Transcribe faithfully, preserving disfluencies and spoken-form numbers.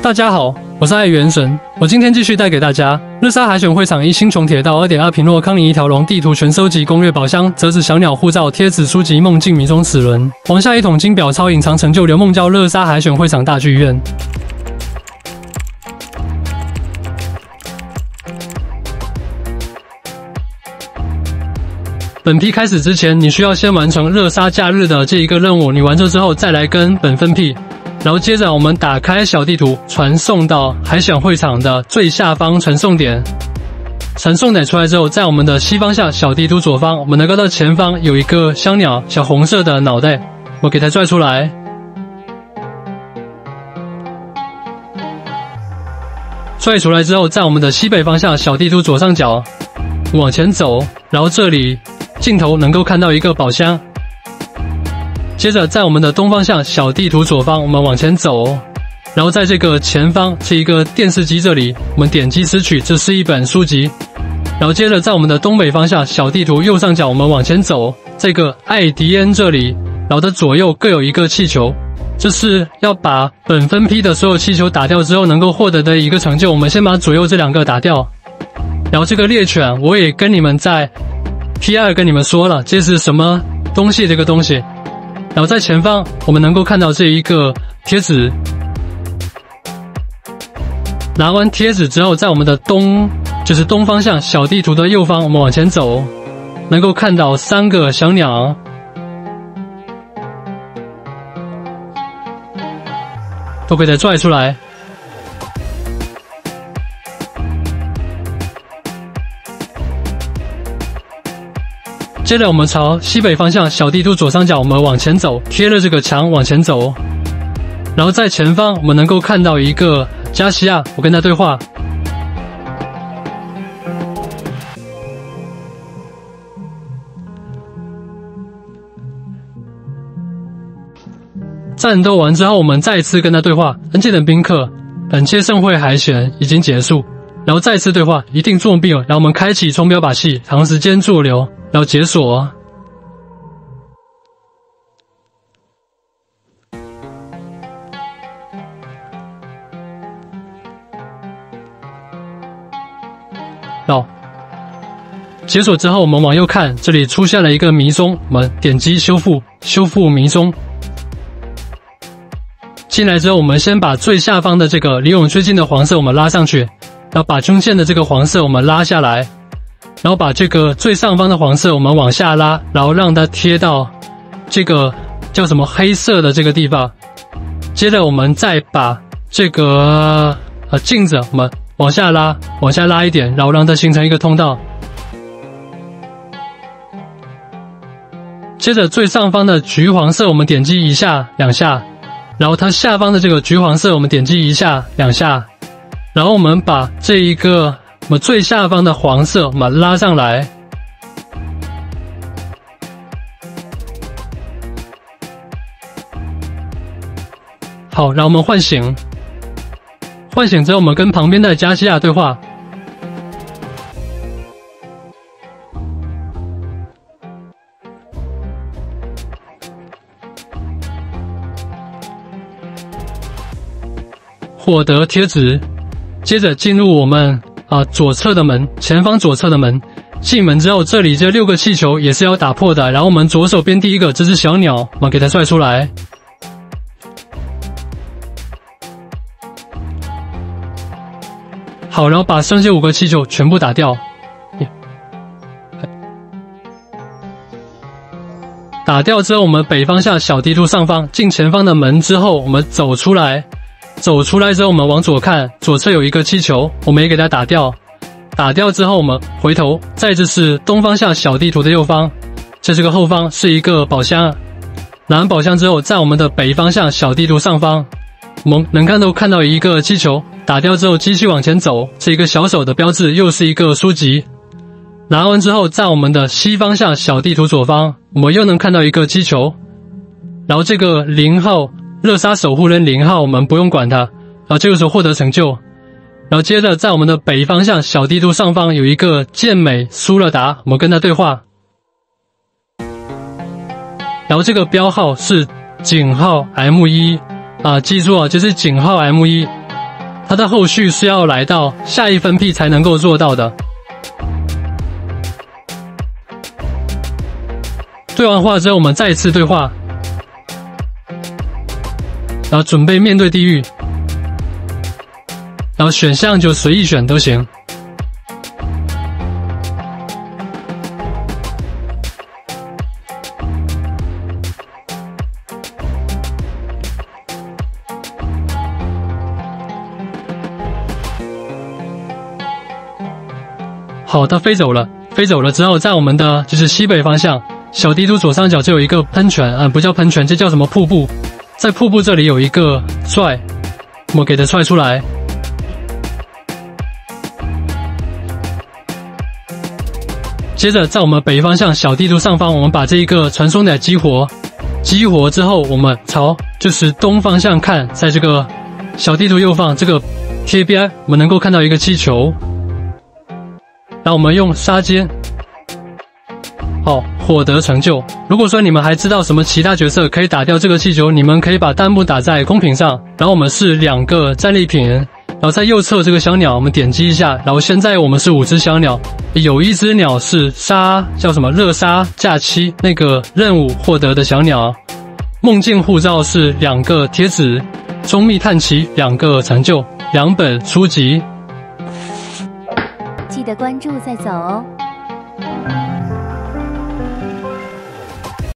大家好，我是爱元神，我今天继续带给大家日沙海选会场一星穹铁道 二点二 平洛康宁一条龙地图全收集攻略宝箱折纸小鸟护照贴纸书籍梦境迷踪齿轮王下一桶金表超隐藏成就刘梦教日沙海选会场大剧院。本批开始之前，你需要先完成热沙假日的这一个任务，你完成之后再来跟本分批。然后接着我们打开小地图，传送到海选会场的最下方传送点。传送点出来之后，在我们的西方向小地图左方，我们能够到前方有一个香鸟，小红色的脑袋，我给它拽出来。拽出来之后，在我们的西北方向小地图左上角往前走，然后这里镜头能够看到一个宝箱。接着在我们的东方向小地图左方，我们往前走，然后在这个前方是一个电视机，这里我们点击拾取，这是一本书籍。然后接着在我们的东北方向小地图右上角，我们往前走，这个艾迪恩这里，然后的左右各有一个气球，这是要把本分批的所有气球打掉之后能够获得的一个成就。我们先把左右这两个打掉。然后这个猎犬我也跟你们在 P 二 跟你们说了这是什么东西，这个东西。然后在前方我们能够看到这一个贴纸，拿完贴纸之后，在我们的东就是东方向小地图的右方，我们往前走，能够看到三个小鸟，都可以再拽出来。接着我们朝西北方向小地图左上角我们往前走，贴着这个墙往前走，然后在前方我们能够看到一个加西亚，我跟他对话。战斗完之后我们再次跟他对话，恩鉴的宾客，本届盛会海选已经结束，然后再次对话，一定作弊了，然后我们开启冲标把戏，长时间驻留，然后解锁。好，解锁之后我们往右看，这里出现了一个迷踪，我们点击修复，修复迷踪。进来之后我们先把最下方的这个离我们最近的黄色我们拉上去，然后把中间的这个黄色我们拉下来，然后把这个最上方的黄色我们往下拉，然后让它贴到这个叫什么黑色的这个地方。接着我们再把这个呃镜子我们往下拉，往下拉一点，然后让它形成一个通道。接着最上方的橘黄色我们点击一下两下，然后它下方的这个橘黄色我们点击一下两下，然后我们把这一个我们最下方的黄色我们拉上来，好，然后我们唤醒，唤醒之后我们跟旁边的加西亚对话。获得贴纸，接着进入我们啊、呃、左侧的门，前方左侧的门。进门之后，这里这六个气球也是要打破的。然后我们左手边第一个这只小鸟，我们给它拽出来。好，然后把剩下五个气球全部打掉。打掉之后，我们北方向小地图上方进前方的门之后，我们走出来。走出来之后，我们往左看，左侧有一个气球，我们也给它打掉。打掉之后，我们回头，再这是东方向小地图的右方，这是个后方，是一个宝箱。拿完宝箱之后，在我们的北方向小地图上方，我们能看到看到一个气球，打掉之后继续往前走，是一个小手的标志，又是一个书籍。拿完之后，在我们的西方向小地图左方，我们又能看到一个气球，然后这个零号。热沙守护人零号我们不用管它，然后这个时候获得成就。然后接着在我们的北方向小地图上方有一个健美苏勒达，我们跟他对话。然后这个标号是井号 M 一 啊，记住啊，就是井号 M 一。 它的后续是要来到下一分批才能够做到的。对完话之后，我们再一次对话，然后准备面对地狱，然后选项就随意选都行。好，它飞走了，飞走了之后，在我们的就是西北方向，小地图左上角就有一个喷泉啊、呃，不叫喷泉，这叫什么瀑布？在瀑布这里有一个踹，我们给它踹出来。接着，在我们北方向小地图上方，我们把这一个传送带激活，激活之后，我们朝就是东方向看，在这个小地图右方这个贴边，我们能够看到一个气球。然后我们用杀尖，好，获得成就。如果说你们还知道什么其他角色可以打掉这个气球，你们可以把弹幕打在公屏上。然后我们是两个战利品，然后在右侧这个小鸟，我们点击一下。然后现在我们是五只小鸟，有一只鸟是杀叫什么热杀假期那个任务获得的小鸟。梦境护照是两个贴纸，中密探奇两个成就，两本书籍。 记得关注再走哦。